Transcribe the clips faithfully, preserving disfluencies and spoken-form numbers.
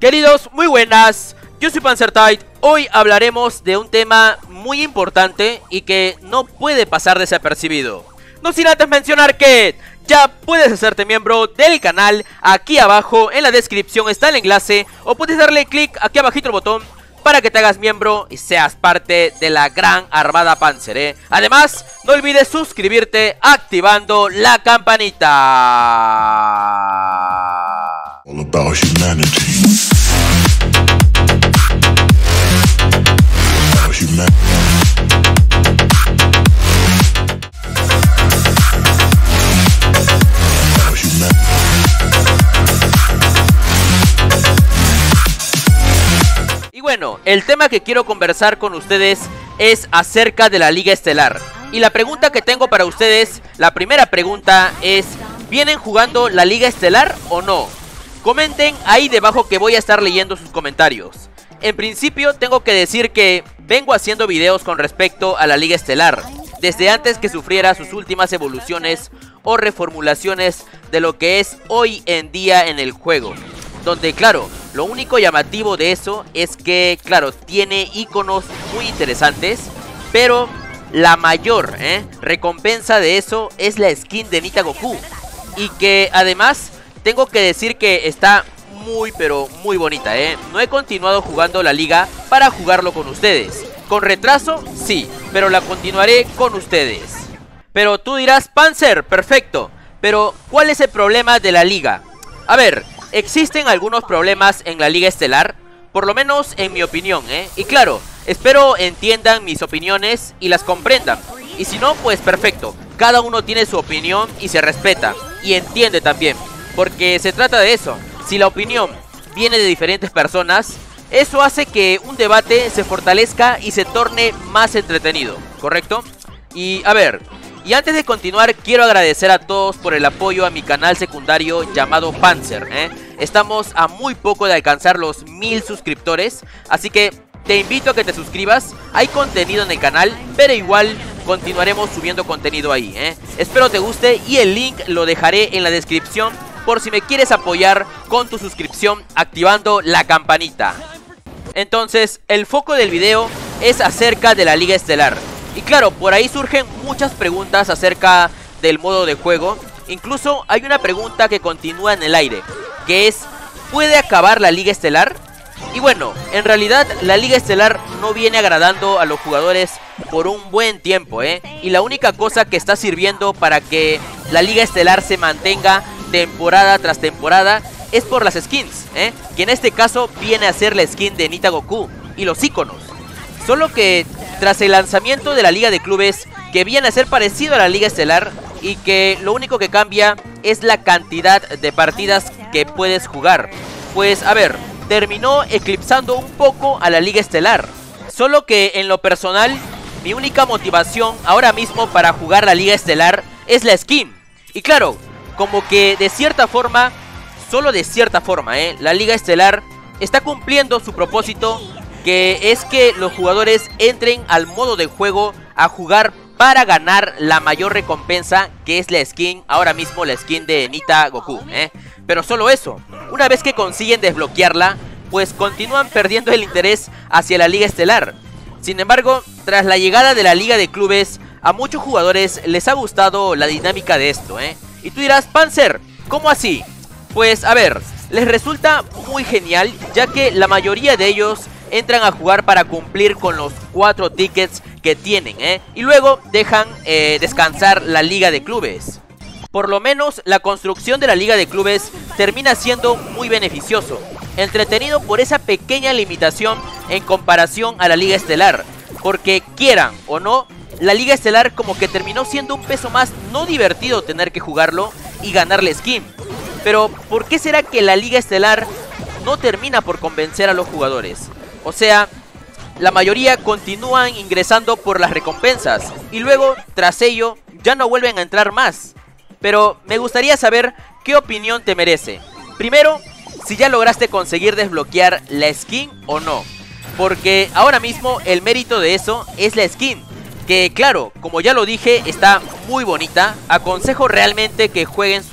Queridos, muy buenas, yo soy Panzertide. Hoy hablaremos de un tema muy importante y que no puede pasar desapercibido. No sin antes mencionar que ya puedes hacerte miembro del canal. Aquí abajo en la descripción está el enlace, o puedes darle clic aquí abajito el botón para que te hagas miembro y seas parte de la gran armada Panzer, ¿eh? Además, no olvides suscribirte activando la campanita. All about humanity. About humanity. Y bueno, el tema que quiero conversar con ustedes es acerca de la Liga Estelar. Y la pregunta que tengo para ustedes, la primera pregunta es: ¿vienen jugando la Liga Estelar o no? Comenten ahí debajo que voy a estar leyendo sus comentarios. En principio tengo que decir que vengo haciendo videos con respecto a la Liga Estelar desde antes que sufriera sus últimas evoluciones o reformulaciones de lo que es hoy en día en el juego. Donde, claro, lo único llamativo de eso es que, claro, tiene iconos muy interesantes, pero la mayor ¿eh? recompensa de eso es la skin de Nita Goku. Y que además tengo que decir que está muy pero muy bonita, ¿eh? No he continuado jugando la liga para jugarlo con ustedes. Con retraso, sí, pero la continuaré con ustedes. Pero tú dirás: Panzer, perfecto, pero ¿cuál es el problema de la liga? A ver, existen algunos problemas en la Liga Estelar, por lo menos en mi opinión, ¿eh? Y claro, espero entiendan mis opiniones y las comprendan. Y si no, pues perfecto, cada uno tiene su opinión y se respeta, y entiende también, porque se trata de eso. Si la opinión viene de diferentes personas, eso hace que un debate se fortalezca y se torne más entretenido, ¿correcto? Y a ver, y antes de continuar, quiero agradecer a todos por el apoyo a mi canal secundario llamado Panzer, ¿eh? Estamos a muy poco de alcanzar los mil suscriptores, así que te invito a que te suscribas. Hay contenido en el canal, pero igual continuaremos subiendo contenido ahí, ¿eh? Espero te guste y el link lo dejaré en la descripción por si me quieres apoyar con tu suscripción activando la campanita. Entonces, el foco del video es acerca de la Liga Estelar. Y claro, por ahí surgen muchas preguntas acerca del modo de juego. Incluso hay una pregunta que continúa en el aire, que es: ¿puede acabar la Liga Estelar? Y bueno, en realidad la Liga Estelar no viene agradando a los jugadores por un buen tiempo, ¿eh? Y la única cosa que está sirviendo para que la Liga Estelar se mantenga temporada tras temporada es por las skins, ¿eh? Que en este caso viene a ser la skin de Nita Goku y los iconos. Solo que tras el lanzamiento de la Liga de Clubes, que viene a ser parecido a la Liga Estelar, y que lo único que cambia es la cantidad de partidas que puedes jugar, pues a ver, terminó eclipsando un poco a la Liga Estelar. Solo que en lo personal, mi única motivación ahora mismo para jugar la Liga Estelar es la skin. Y claro, como que de cierta forma, solo de cierta forma, ¿eh? la Liga Estelar está cumpliendo su propósito, que es que los jugadores entren al modo de juego a jugar para ganar la mayor recompensa, que es la skin, ahora mismo la skin de Nita Goku, ¿eh? Pero solo eso, una vez que consiguen desbloquearla, pues continúan perdiendo el interés hacia la Liga Estelar. Sin embargo, tras la llegada de la Liga de Clubes, a muchos jugadores les ha gustado la dinámica de esto, ¿eh? Y tú dirás: Panzer, ¿cómo así? Pues a ver, les resulta muy genial, ya que la mayoría de ellos entran a jugar para cumplir con los cuatro tickets que tienen, ¿eh? Y luego dejan eh, descansar la Liga de Clubes. Por lo menos la construcción de la Liga de Clubes termina siendo muy beneficioso, entretenido por esa pequeña limitación en comparación a la Liga Estelar, porque quieran o no, la Liga Estelar como que terminó siendo un peso más no divertido tener que jugarlo y ganarle skin. Pero ¿por qué será que la Liga Estelar no termina por convencer a los jugadores? O sea, la mayoría continúan ingresando por las recompensas y luego, tras ello, ya no vuelven a entrar más. Pero me gustaría saber qué opinión te merece. Primero, si ya lograste conseguir desbloquear la skin o no. Porque ahora mismo el mérito de eso es la skin, que claro, como ya lo dije, está muy bonita. Aconsejo realmente que jueguen sus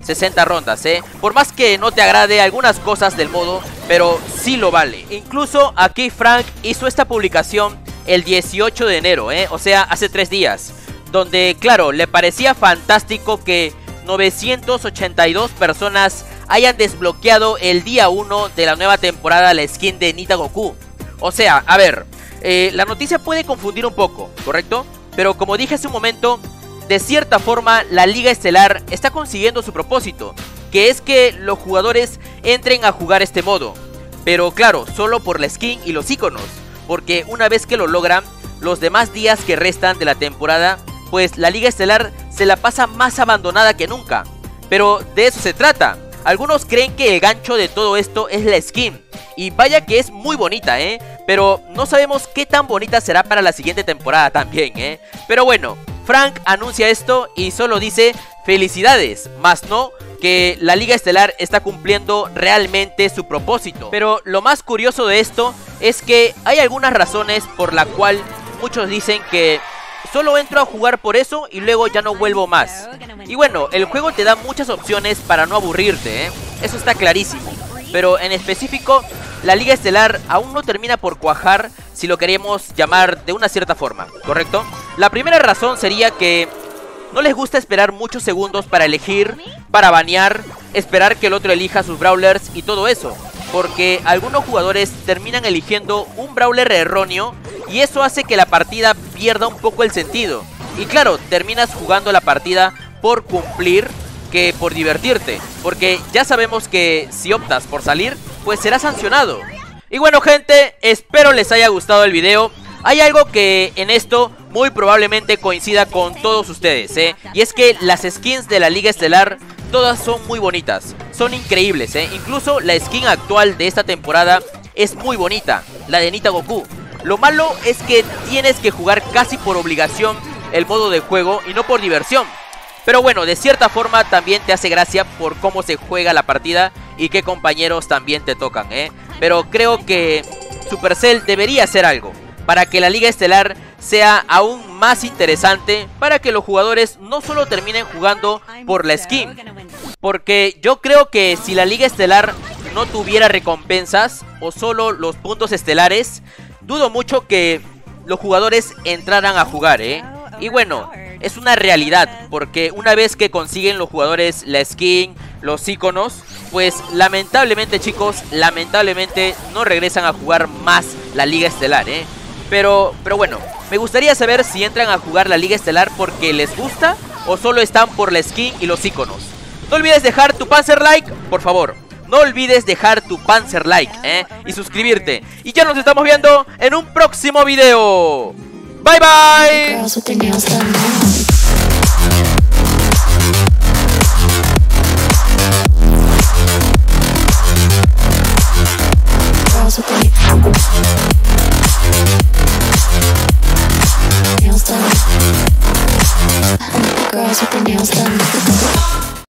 sesenta rondas, ¿eh? Por más que no te agrade algunas cosas del modo, pero sí lo vale. Incluso aquí Frank hizo esta publicación el dieciocho de enero, ¿eh? O sea, hace tres días. Donde, claro, le parecía fantástico que novecientas ochenta y dos personas hayan desbloqueado el día uno de la nueva temporada la skin de Nita Goku. O sea, a ver, eh, la noticia puede confundir un poco, ¿correcto? Pero como dije hace un momento, de cierta forma la Liga Estelar está consiguiendo su propósito, que es que los jugadores entren a jugar este modo. Pero claro, solo por la skin y los iconos, porque una vez que lo logran, los demás días que restan de la temporada, pues la Liga Estelar se la pasa más abandonada que nunca. Pero de eso se trata. Algunos creen que el gancho de todo esto es la skin, y vaya que es muy bonita, ¿eh? Pero no sabemos qué tan bonita será para la siguiente temporada también, ¿eh? Pero bueno, Frank anuncia esto y solo dice felicidades, más no que la Liga Estelar está cumpliendo realmente su propósito. Pero lo más curioso de esto es que hay algunas razones por la cual muchos dicen que solo entro a jugar por eso y luego ya no vuelvo más. Y bueno, el juego te da muchas opciones para no aburrirte, ¿eh? Eso está clarísimo. Pero en específico, la Liga Estelar aún no termina por cuajar, si lo queremos llamar de una cierta forma, ¿correcto? La primera razón sería que no les gusta esperar muchos segundos para elegir, para banear, esperar que el otro elija sus brawlers y todo eso. Porque algunos jugadores terminan eligiendo un brawler erróneo y eso hace que la partida pierda un poco el sentido. Y claro, terminas jugando la partida por cumplir que por divertirte, porque ya sabemos que si optas por salir, pues serás sancionado. Y bueno gente, espero les haya gustado el video. Hay algo que en esto muy probablemente coincida con todos ustedes, ¿eh? Y es que las skins de la Liga Estelar todas son muy bonitas, son increíbles, ¿eh? Incluso la skin actual de esta temporada es muy bonita, la de Nita Goku. Lo malo es que tienes que jugar casi por obligación el modo de juego y no por diversión. Pero bueno, de cierta forma también te hace gracia por cómo se juega la partida y qué compañeros también te tocan, ¿eh? Pero creo que Supercell debería hacer algo para que la Liga Estelar sea aún más interesante, para que los jugadores no solo terminen jugando por la skin. Porque yo creo que si la Liga Estelar no tuviera recompensas o solo los puntos estelares, dudo mucho que los jugadores entraran a jugar, ¿eh? Y bueno, es una realidad, porque una vez que consiguen los jugadores la skin, los iconos, pues lamentablemente chicos, lamentablemente no regresan a jugar más la Liga Estelar, ¿eh? Pero, pero bueno, me gustaría saber si entran a jugar la Liga Estelar porque les gusta o solo están por la skin y los iconos. No olvides dejar tu Panzer Like, por favor. No olvides dejar tu Panzer Like, ¿eh? Y suscribirte. Y ya nos estamos viendo en un próximo video. Bye bye.